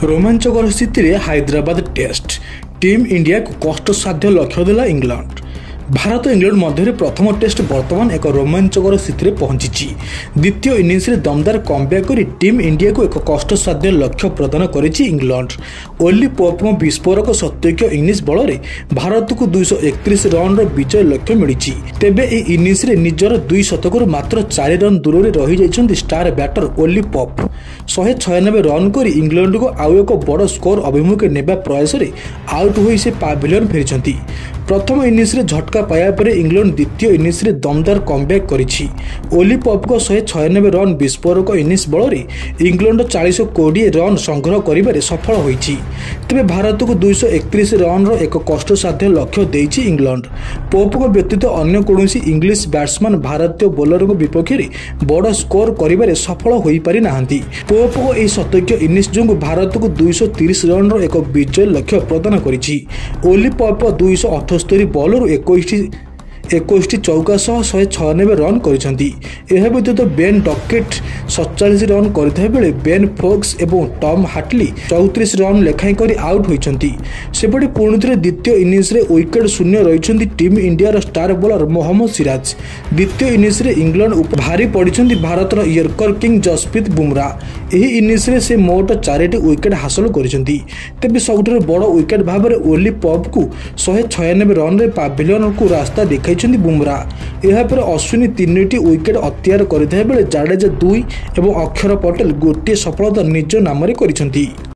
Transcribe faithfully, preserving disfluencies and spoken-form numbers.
रोमांचकर स्थित Hyderabad test team India को कष्टसाध्य लक्ष्य देला इंग्लैंड। भारत इंग्लैंड मध्य प्रथम टेस्ट बर्तमान एक रोमांचकर स्थिति में पहुंची। द्वितीय इनिंग्स रे दमदार कमब्याक कर टीम इंडिया को एक कष्टसाध्य लक्ष्य प्रदान करिछि इंग्लैंड। ओली पोपको विस्फोरक सत्योग्य इनिंग्स बल में भारत को दुई सौ एकतीस रन विजय लक्ष्य मिली। तेबे ए इनिंग्स रे निजर दुई शतक मात्र चार रन दूर में रही जाइछन्ति स्टार बैटर ओली पोप। शहे छयानबे रन कर इंग्लैंड को आउ एक बड़ स्कोर अभिमुखे नेबा प्रयास में आउट होई से पाविलियन फेरिछन्ति। प्रथम इनिंग्स रे झटका पाया पर इंग्लैंड द्वितीय इनिंग्स रे दमदार कमब्याक करिछि। ओली पोप को शहे छयानबे रन विस्फोरक इनिंग्स बल में इंग्लैंड चालीस कोड़े रन संग्रह करिबारे सफल होइछि। तेबे भारत को दुई सौ एकतीस रन एक कष्टसाध्य लक्ष्य देइछि इंग्लैंड। पोप को व्यतीत अन्य कौनसी इंग्लिश बैट्समैन भारतीय बोलर को विपक्ष में बड़ स्कोर करिबारे सफल होई पारि नाहंती। पोप को यह सत्योग्य इनिंग्स जो भारत को दुई सौ तीस रन एक विजय लक्ष्य प्रदान करिछि। ओली पोप दुई सौ अठस्तरी बॉलर इक्कीस इक्कीस चौका सह शहे छयानबे रन करिसेंति। यह व्यतीत बेन डकेट सैंतालीस रन करथिबा बेले बेन फोक्स एवं टॉम हाटली चौंतीस रन लेखाई करी आउट होइछन्ति। सेपटे पुणी थे द्वितीय इनिंग्स रे विकेट शून्य रहिछन्ति team India star bowler Mohammed Siraj. द्वितीय इनिंग्स रे इंग्लैंड उपर भारी पड़िछन्ति भारतर यर्कर किंग जसप्रीत बुमराह। एही इनिंग्स रे से मोट चारिटी विकेट हासिल करिसेंति। तेबे सबुठारु बड़ विकेट भाव में ओली पोप को शहे छयानबे रन रे पाविलियन को रास्ता देखा बुमराह। यह पर अश्विनी तीन विकेट अख्तियार करथिबा बेले जाडेजा दुई एवं अक्षर पटेल गोटे सफलता निज नाम करिसेंति।